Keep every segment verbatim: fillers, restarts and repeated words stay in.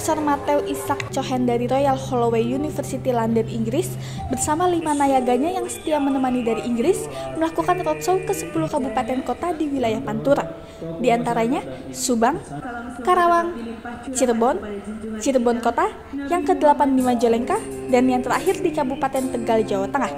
Profesor Matthew Isaac Cohen dari Royal Holloway University London, Inggris, bersama lima nayaganya yang setia menemani dari Inggris, melakukan roadshow ke sepuluh kabupaten kota di wilayah Pantura. Di antaranya Subang, Karawang, Cirebon, Cirebon Kota, yang kedelapan di Majalengka, dan yang terakhir di Kabupaten Tegal, Jawa Tengah.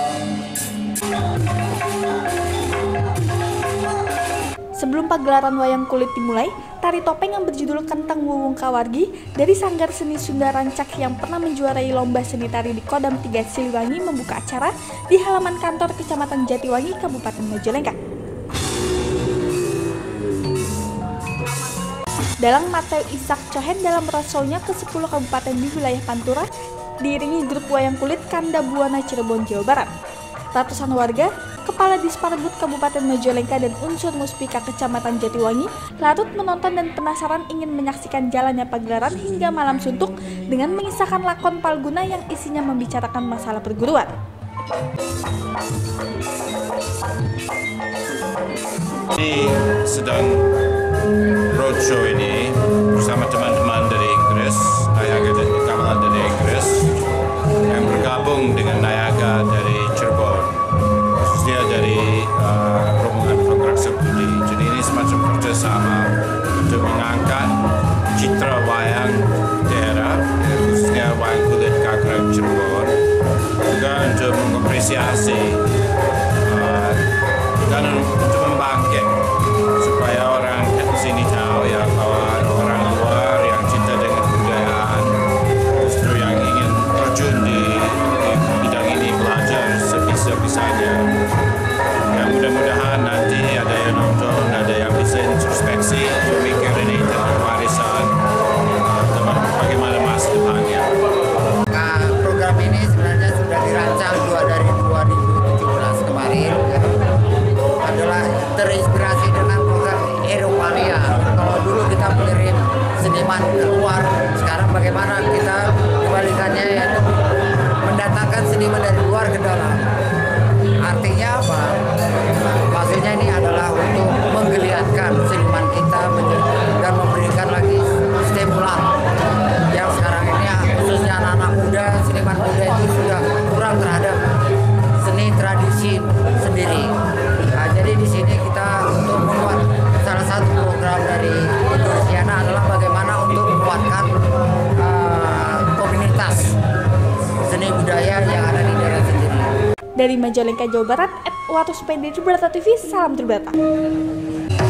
Sebelum pagelaran wayang kulit dimulai, tari topeng yang berjudul Kentang Wuwung Kawargi dari Sanggar Seni Sunda Rancak yang pernah menjuarai lomba seni tari di Kodam tiga Siliwangi membuka acara di halaman kantor Kecamatan Jatiwangi, Kabupaten Majalengka. Dalang Matthew Isaac Cohen dalam roadshow-nya ke sepuluh kabupaten di wilayah Pantura diiringi grup wayang kulit Kanda Buana Cirebon, Jawa Barat. Ratusan warga, Kepala Disparbud Kabupaten Majalengka dan unsur Muspika Kecamatan Jatiwangi larut menonton dan penasaran ingin menyaksikan jalannya pagelaran hingga malam suntuk dengan mengisahkan lakon Palguna yang isinya membicarakan masalah perguruan. Ini sedang roadshow ini bersama teman-teman dari Inggris, Nayaga dan Gamelan dari Inggris yang bergabung dengan Nayaga dari Cirebon, khususnya dari uh, rombongan penggerak Sepudi. Jadi ini semacam kerjasama untuk mengangkat citra wayang daerah, khususnya wayang kulit Kagrang Cirebon, juga untuk mengapresiasi uh, dan untuk membangkit supaya orang sini tahu ya bahwa orang luar yang cinta dengan kebudayaan justru yang ingin terjun di, di bidang ini belajar sebisa-bisanya. Ya mudah-mudahan nanti ada yang nonton, ada yang bisa introspeksi untuk mikir ini tentang warisan teman bagaimana masa depannya. Nah, program ini sebenarnya sudah dirancang dua dari dua ribu tujuh belas kemarin, adalah terinspirasi dengan program Eropalia. Kalau dulu kita mengirim seniman keluar, sekarang bagaimana kita kebalikannya, yaitu mendatangkan seniman dari luar ke dalam. Artinya apa? Maksudnya ini adalah untuk menggeliatkan seniman kita dan memberikan lagi stimulan yang sekarang ini khususnya anak-anak muda, seniman muda itu sudah kurang terhadap seni tradisi sendiri. Nah, jadi di sini kita untuk membuat salah satu program dari Indonesiana adalah bagaimana untuk menguatkan uh, komunitas seni budaya yang ada di daerah sendiri. Dari Majalengka, Jawa Barat, Edward Supendi, Tribrata T V, salam Tribrata.